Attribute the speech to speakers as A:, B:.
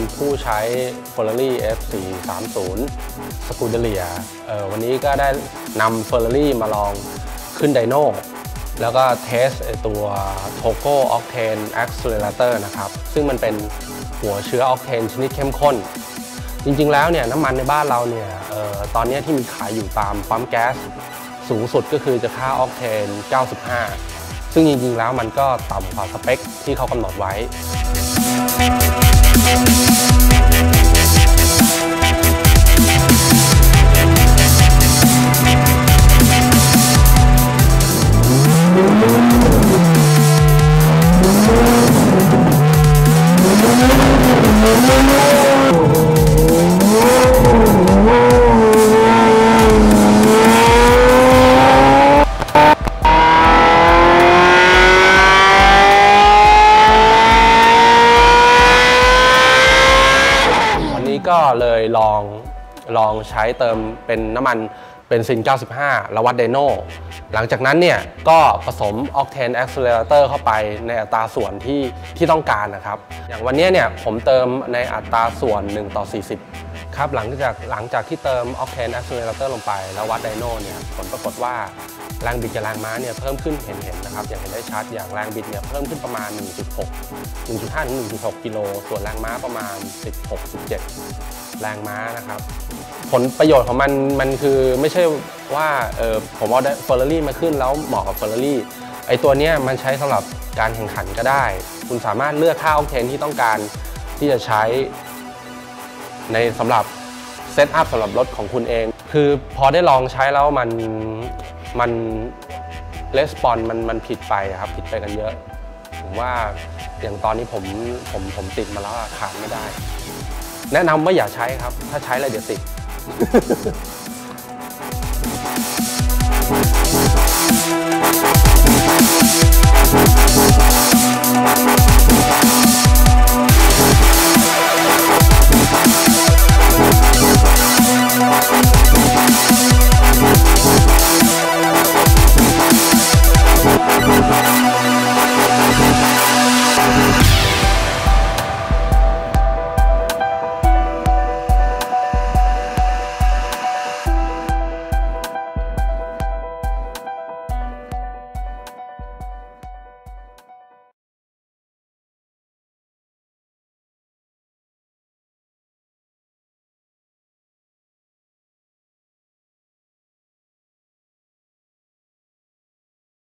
A: ผู้ใช้ Ferrari F430 Scuderia วันนี้ก็ได้นำ Ferrari มาลองขึ้นไดโน่แล้วก็เทสตัว Togo Octane Accelerator นะครับซึ่งมันเป็นหัวเชื้อ Octane ชนิดเข้มข้นจริงๆแล้วเนี่ยน้ำมันในบ้านเราเนี่ยตอนนี้ที่มีขายอยู่ตามปั๊มแก๊สสูงสุดก็คือจะค่า Octane 95ซึ่งจริงๆแล้วมันก็ต่ำกว่าสเปคที่เขากำหนดไว้ก็เลยลองใช้เติมเป็นน้ำมันเบนซิน95แล้ววัดไดโน่หลังจากนั้นเนี่ยก็ผสม Octane Accelerator เข้าไปในอัตราส่วนที่ต้องการนะครับอย่างวันนี้เนี่ยผมเติมในอัตราส่วน1:40ครับหลังจากที่เติม Octane Accelerator ลงไปแล้ววัดไดโน่เนี่ยผลปรากฏว่าแรงบิดกับแรงม้าเนี่ยเพิ่มขึ้นเห็นนะครับอย่างเห็นได้ชัดอย่างแรงบิดเนี่ยเพิ่มขึ้นประมาณ 1.5 ถึง 1.6 กิโลส่วนแรงม้าประมาณ 16-17 แรงม้านะครับผลประโยชน์ของมันคือไม่ใช่ว่าผมเอาเฟอร์รารี่มาขึ้นแล้วเหมาะกับเฟอร์รารี่ไอตัวนี้มันใช้สำหรับการแข่งขันก็ได้คุณสามารถเลือกค่าออกเทนที่ต้องการที่จะใช้ในสำหรับเซตอัพสำหรับรถของคุณเองคือพอได้ลองใช้แล้วมันレスปอนมันผิดไปครับผิดไปกันเยอะผมว่าอย่างตอนนี้ผมติดมาแล้วขาดไม่ได้แนะนำว่าอย่าใช้ครับถ้าใช้แล้วเดี๋ยวติด